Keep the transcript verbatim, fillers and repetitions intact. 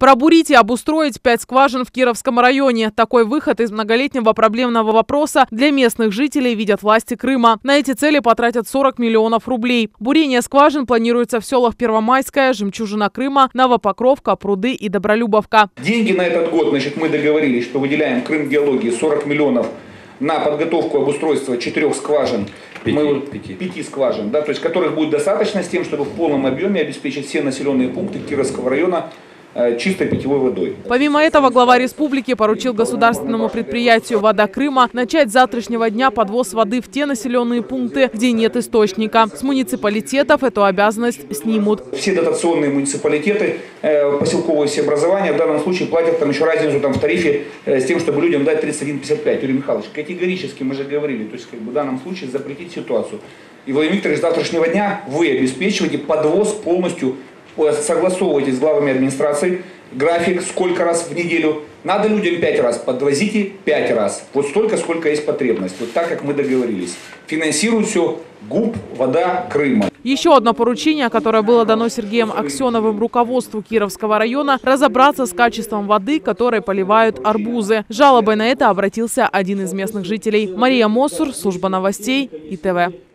Пробурить и обустроить пять скважин в Кировском районе. Такой выход из многолетнего проблемного вопроса для местных жителей видят власти Крыма. На эти цели потратят сорок миллионов рублей. Бурение скважин планируется в селах Первомайская, Жемчужина Крыма, Новопокровка, Пруды и Добролюбовка. Деньги на этот год, значит, мы договорились, что выделяем Крымгеологии сорок миллионов на подготовку обустройства четырех скважин. Пяти, мы, пяти. пяти скважин, да, то есть которых будет достаточно с тем, чтобы в полном объеме обеспечить все населенные пункты Кировского района чистой питьевой водой. Помимо этого, глава республики поручил государственному предприятию «Вода Крыма» начать с завтрашнего дня подвоз воды в те населенные пункты, где нет источника. С муниципалитетов эту обязанность снимут. Все дотационные муниципалитеты, э, поселковые все образования в данном случае платят там еще разницу там, в тарифе э, с тем, чтобы людям дать тридцать один пятьдесят пять. Юрий Михайлович, категорически мы же говорили, то есть как бы, в данном случае запретить ситуацию. И, Владимир Викторович, с завтрашнего дня вы обеспечиваете подвоз полностью, согласовывайте с главами администрации график, сколько раз в неделю. Надо людям пять раз, подвозите пять раз. Вот столько, сколько есть потребность. Вот так, как мы договорились. Финансирует все ГУП «Вода Крыма». Еще одно поручение, которое было дано Сергеем Аксеновым руководству Кировского района, разобраться с качеством воды, которой поливают арбузы. С жалобой на это обратился один из местных жителей. Мария Моссур, служба новостей, И Т В.